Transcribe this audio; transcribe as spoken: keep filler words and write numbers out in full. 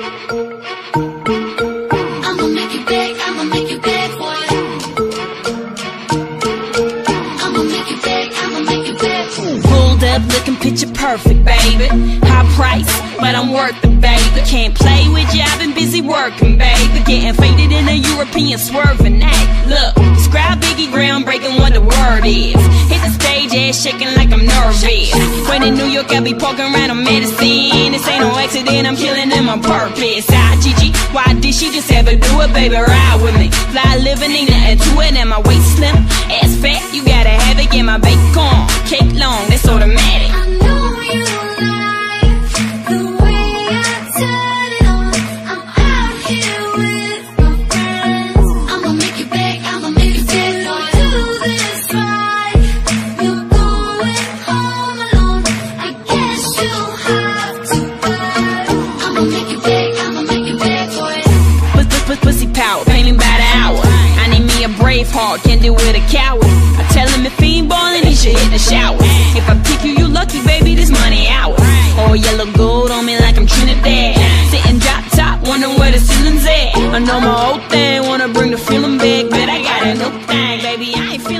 I'ma make you beg, I'ma make you beg for it. I'ma make you beg, I'ma make you beg for it. Pulled up looking picture perfect, baby. High price, but I'm worth it, baby. Can't play with you, I've been busy working, baby. Getting faded in a European swerving act. Look, describe Biggie, groundbreaking what the word is. Hit the stage, ass shaking like I'm nervous. When in New York, I be poking around on medicine. This ain't no accident, I'm killing them on purpose. Ah, Gigi, why did she just ever do it, baby? Ride with me. Fly living, ain't nothing to it, and my waist slim. Ass fat, you gotta have it, get my bacon. Cake long, that's automatic. I know you like the way I turn it on. I'm out here with my friends. I'ma make you beg, I'ma make you beg for it. Do this right, you're going home alone. I guess you'll have to buy. I'ma make you beg, I'ma make you beg for it. Puss, puss, puss, pussy power, pay me by the hour. I need me a brave heart, can't deal with a coward. I tell him if he ain't ballin', he should hit the shower. If I pick you, you lucky, baby, this money ours. Oh, yellow gold on me like I'm Trinidad. Sitting drop top, wondering where the ceiling's at. I know my old thing, wanna bring the feeling back, but I got a new thing, baby, I ain't feeling